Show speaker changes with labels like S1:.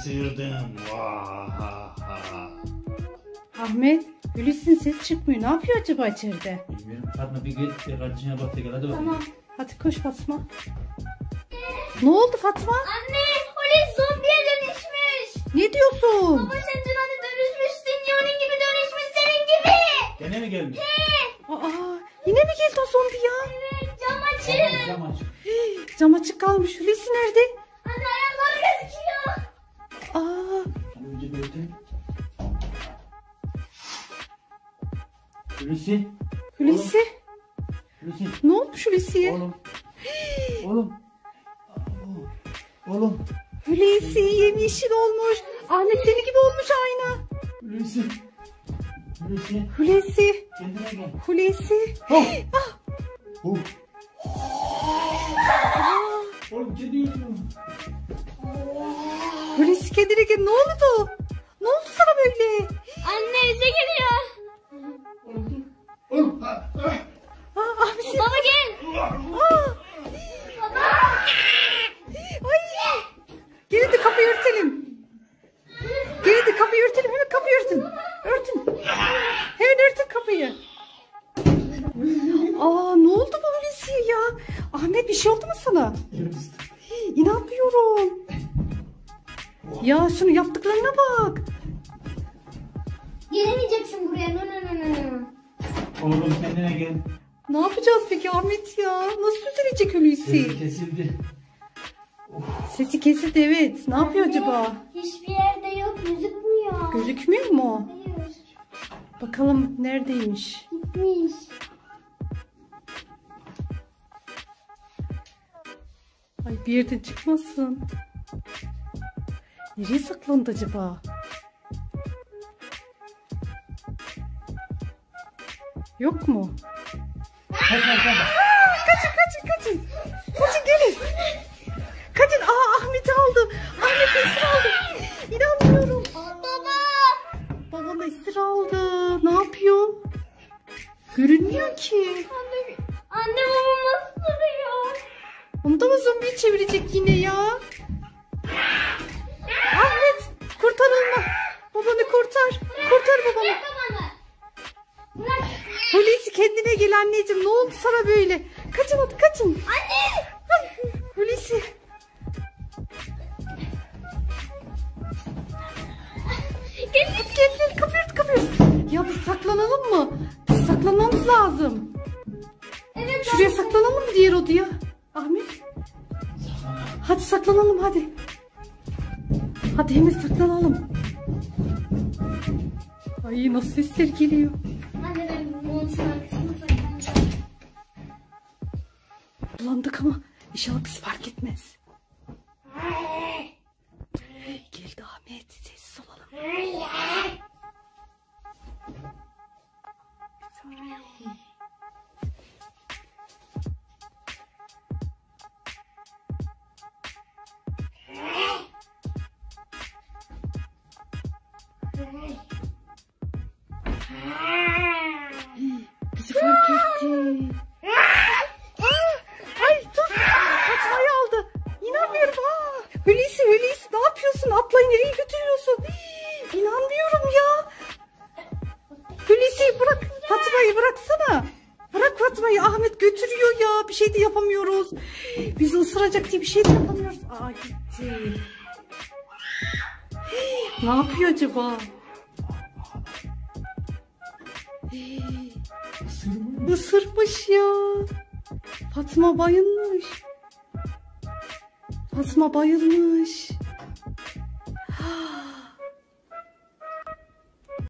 S1: ısırdım.
S2: Ahmet, Hulusi'nin ses çıkmıyor. Ne yapıyor acaba içeride?
S1: Bilmiyorum. Fatma bir git kardeşine bak da gel hadi bakalım.
S2: Tamam. Hadi koş Fatma. Ne oldu Fatma?
S3: Anne, Hulusi zombiye dönüşmüş.
S2: Ne diyorsun?
S3: Baba sen dün hani dönüşmüştün ya, onun gibi dönüşmüş senin gibi.
S1: Gene mi gelmiş?
S2: Aa, yine mi geldi o zombi ya?
S3: Evet, cam açın.
S1: Cam aç.
S2: Cam açık kalmış. Hulusi nerede?
S3: Anne ayakları gözüküyor.
S2: Aa,
S1: Önce böyle. Hulusi.
S2: Hulusi.
S1: Hulusi.
S2: Ne olmuş Hulusi'ye?
S1: Oğlum. Oğlum. Oğlum.
S2: Hulusi yemyeşil olmuş. Ahmet senin gibi olmuş aynı.
S1: Hulusi. Hulusi.
S2: Hulusi.
S1: Kendine gel.
S2: Hulusi.
S1: Oh.
S2: Ah.
S1: Oh. Oğlum kedi yüzüyor.
S2: Hulusi kendine gel. Ne oldu? Ne oldu sana böyle?
S3: Anne bize geliyor.
S1: Oğlum.
S2: Aa, Ahmet sen...
S3: Baba gel.
S2: Aa. Ay. Gelin de kapıyı örtelim. Gelin de kapıyı örtelim. Hemen kapıyı örtün. Örtün. Hemen örtün kapıyı. Aa, ne oldu bu Hulusi'ye ya? Ahmet bir şey oldu mu sana? İnanmıyorum. Ya şunu yaptıklarına bak.
S3: Gelemeyeceksin buraya. No no no no no.
S1: Oğlum kendine gel.
S2: Ne yapacağız peki Ahmet ya? Nasıl düzelecek Hulusi?
S1: Sesi kesildi.
S2: Sesi kesildi evet. Ne yapıyor acaba?
S3: Hiçbir yerde yok, gözükmüyor.
S2: Gözükmüyor mu?
S3: Hayır,
S2: Bakalım neredeymiş?
S3: gitmiş.
S2: Ay bir yerden çıkmasın. Nereye saklandı acaba? Yok mu? Kaçın kaçın. Kaçın gelin. Kaçın. Aa, Ahmet'i aldı. Ahmet esir aldı. İnanmıyorum.
S3: Baba.
S2: Babam esir aldı. Ne yapıyor? Görünmüyor ki.
S3: Anne babam nasıl duruyor?
S2: Onu da mı zombiye çevirecek yine ya? Ahmet kurtar onu. Babanı kurtar. Kurtar babanı.
S3: Bırak babanı. Bırak.
S2: Hulusi kendine gel anneciğim. Ne oldu sana böyle? Kaçın hadi kaçın.
S3: Anne.
S2: Ay, Hulusi. Gel kapıyı. Ya biz saklanalım mı? Biz saklanmamız lazım.
S3: Evet.
S2: Şuraya saklanalım mı diğer odaya? Ahmet. Hadi saklanalım hadi. Hadi hemen saklanalım. Ay nasıl sesler geliyor.
S3: Anne ben montun arkasına saklanacağım.
S2: Bulandık ama inşallah bizi fark etmez. Geldi Ahmet. Sessiz olalım. Bizi fark etti. Ay dur. Fatma'yı aldı. İnanmıyorum. Hulusi ne yapıyorsun? Ablayı nereye götürüyorsun? İnanmıyorum ya. Hulusi bırak. Fatma'yı bıraksana. Bırak Fatma'yı. Ahmet götürüyor ya. Bir şey de yapamıyoruz. Bizi ısıracak diye bir şey de yapamıyoruz. Aa gitti. Ne yapıyor acaba? Isırmış ya. Fatma bayılmış. Fatma bayılmış.